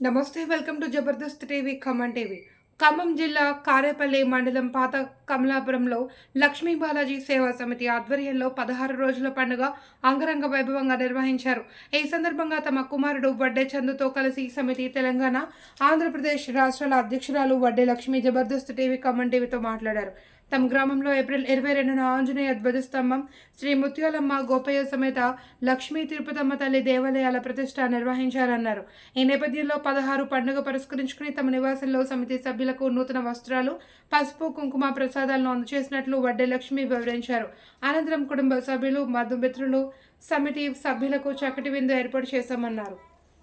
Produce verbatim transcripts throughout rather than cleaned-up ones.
నమస్తే welcome to Jabardast TV Khammam TV. Khammam జిల్లా కారేపల్లి మండలం పాత కమలాపురంలో లక్ష్మీ బాలాజీ సేవా సమితి ఆధ్వర్యంలో పదహారు రోజుల పండుగ అంగరంగ వైభవంగా నిర్వహించారు. ఈ సందర్భంగా తమ కుమారుడు వడ్డే చందుతో కలిసి సమితి తెలంగాణ, ఆంధ్రప్రదేశ్ రాష్ట్రాల అధ్యక్షురాలు వడ్డే లక్ష్మి జబర్దస్త్ టీవీ ఖమ్మం టీవీతో మాట్లాడారు. తమ గ్రామంలో ఏప్రిల్ ఇరవై రెండున ఆంజనేయ ధ్వజస్తంభం, శ్రీ ముత్యాలమ్మ గోపయ్య సమేత లక్ష్మీ తిరుపతమ్మ తల్లి దేవాలయాల ప్రతిష్ట నిర్వహించారన్నారు. ఈ నేపథ్యంలో పదహారు పండుగ పురస్కరించుకుని తమ నివాసంలో సమితి సభ్యులకు నూతన వస్త్రాలు, పసుపు, కుంకుమ ప్రసాదాలను అందజేసినట్లు వడ్డే లక్ష్మి వివరించారు. అనంతరం కుటుంబ సభ్యులు, బంధుమిత్రులు, సమితి సభ్యులకు చక్కటి విందు ఏర్పాటు చేశామన్నారు.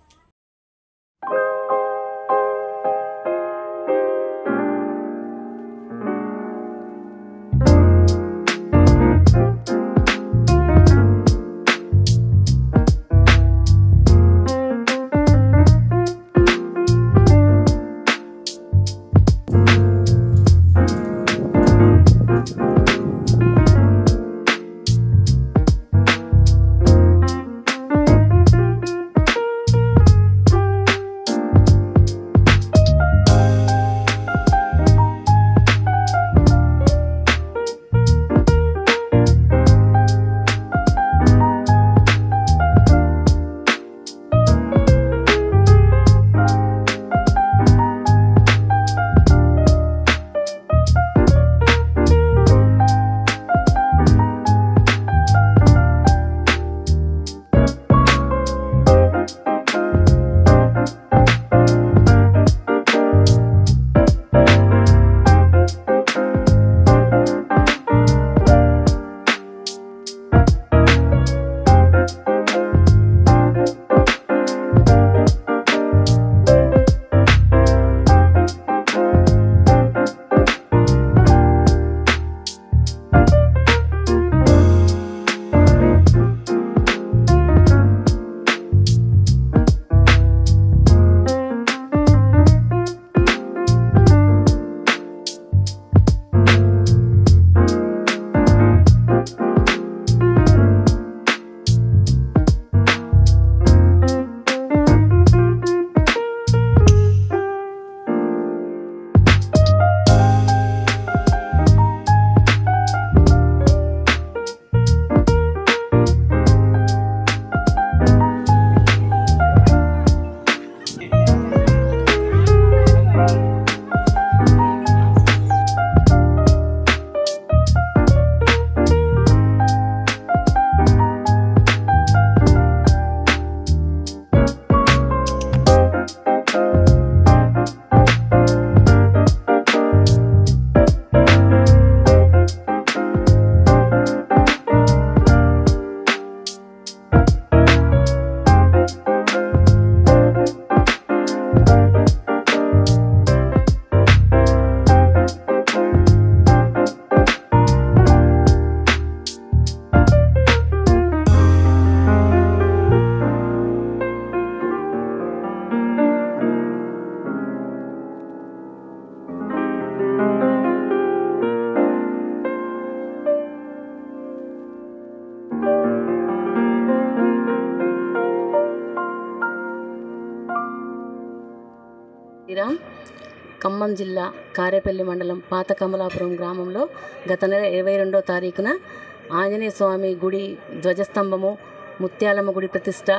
ఖమ్మం జిల్లా కారేపల్లి మండలం పాత కమలాపురం గ్రామంలో గత నెల ఇరవై రెండో తారీఖున ఆంజనేయ స్వామి గుడి ధ్వజస్తంభము, ముత్యాలమ్మ గుడి ప్రతిష్ట,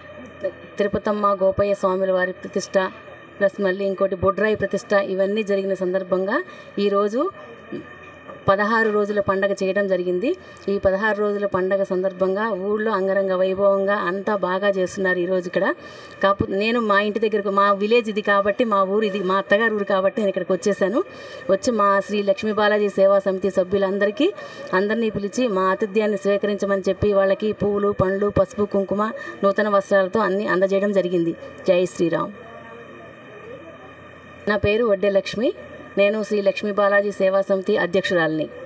తిరుపతమ్మ గోపయ్య స్వాముల వారి ప్రతిష్ట, ప్లస్ మళ్ళీ ఇంకోటి బొడ్రాయి ప్రతిష్ట, ఇవన్నీ జరిగిన సందర్భంగా ఈరోజు పదహారు రోజుల పండగ చేయడం జరిగింది. ఈ పదహారు రోజుల పండగ సందర్భంగా ఊళ్ళో అంగరంగ వైభవంగా అంతా బాగా చేస్తున్నారు ఈరోజు ఇక్కడ. కాకపోతే నేను మా ఇంటి దగ్గరకు, మా విలేజ్ ఇది కాబట్టి, మా ఊరు ఇది, మా అత్తగారు ఊరు కాబట్టి నేను ఇక్కడికి వచ్చేసాను. వచ్చి మా శ్రీ లక్ష్మీ బాలాజీ సేవా సమితి సభ్యులందరికీ అందరినీ పిలిచి మా ఆతిథ్యాన్ని స్వీకరించమని చెప్పి వాళ్ళకి పువ్వులు, పండ్లు, పసుపు, కుంకుమ, నూతన వస్త్రాలతో అన్నీ అందజేయడం జరిగింది. జై శ్రీరామ్. నా పేరు వడ్డే లక్ష్మి. నేను శ్రీ లక్ష్మీ బాలాజీ సేవా సమితి అధ్యక్షురాలిని.